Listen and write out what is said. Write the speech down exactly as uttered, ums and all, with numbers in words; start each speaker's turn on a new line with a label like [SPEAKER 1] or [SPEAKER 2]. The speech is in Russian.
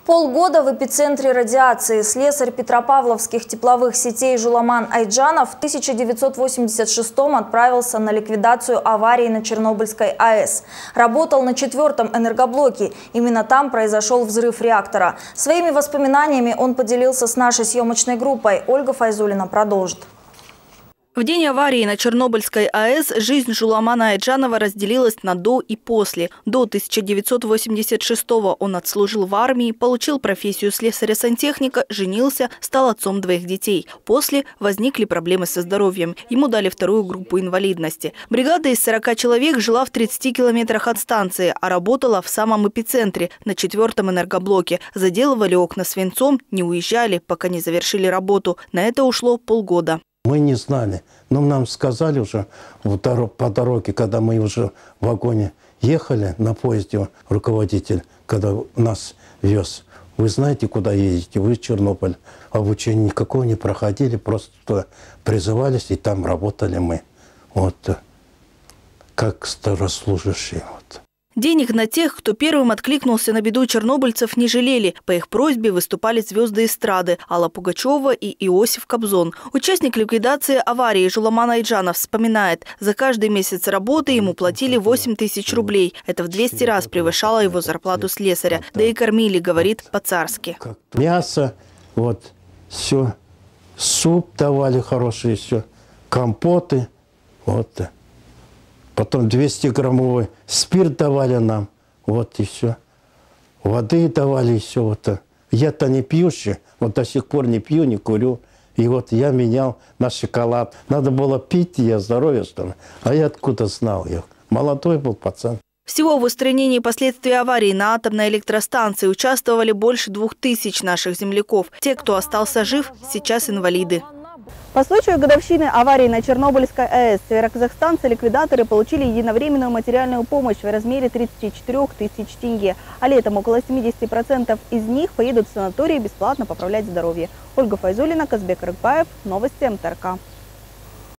[SPEAKER 1] Полгода в эпицентре радиации. Слесарь петропавловских тепловых сетей Жуламан Айджанов в тысяча девятьсот восемьдесят шестом отправился на ликвидацию аварии на Чернобыльской АЭС. Работал на четвертом энергоблоке. Именно там произошел взрыв реактора. Своими воспоминаниями он поделился с нашей съемочной группой. Ольга Файзулина продолжит.
[SPEAKER 2] В день аварии на Чернобыльской АЭС жизнь Жуламана Айджанова разделилась на «до» и «после». До тысяча девятьсот восемьдесят шестого он отслужил в армии, получил профессию слесаря-сантехника, женился, стал отцом двоих детей. После возникли проблемы со здоровьем. Ему дали вторую группу инвалидности. Бригада из сорока человек жила в тридцати километрах от станции, а работала в самом эпицентре, на четвертом энергоблоке. Заделывали окна свинцом, не уезжали, пока не завершили работу. На это ушло полгода.
[SPEAKER 3] Мы не знали, но нам сказали уже по дороге, когда мы уже в вагоне ехали на поезде, руководитель, когда нас вез. Вы знаете, куда едете? Вы в Чернобыль. Обучение никакого не проходили, просто туда призывались, и там работали мы. Вот как старослужащие. Вот.
[SPEAKER 2] Денег на тех, кто первым откликнулся на беду чернобыльцев, не жалели. По их просьбе выступали звезды эстрады Алла Пугачева и Иосиф Кобзон. Участник ликвидации аварии Жуламан Айджанов вспоминает, за каждый месяц работы ему платили восемь тысяч рублей. Это в двести раз превышало его зарплату слесаря. Да и кормили, говорит, по-царски.
[SPEAKER 3] Мясо, вот, все. Суп давали хороший, все. Компоты, вот. Потом двести граммовый спирт давали нам, вот и все. Воды давали, и все. Вот. Я-то не пьющий, вот до сих пор не пью, не курю. И вот я менял на шоколад. Надо было пить, я здоровье, что ли. А я откуда знал? Я молодой был пацан.
[SPEAKER 2] Всего в устранении последствий аварии на атомной электростанции участвовали больше двух тысяч наших земляков. Те, кто остался жив, сейчас инвалиды.
[SPEAKER 4] По случаю годовщины аварии на Чернобыльской АЭС североказахстанцы ликвидаторы получили единовременную материальную помощь в размере тридцати четырёх тысяч тенге. А летом около семидесяти процентов из них поедут в санатории бесплатно поправлять здоровье. Ольга Файзулина, Казбек Рыкбаев. Новости МТРК.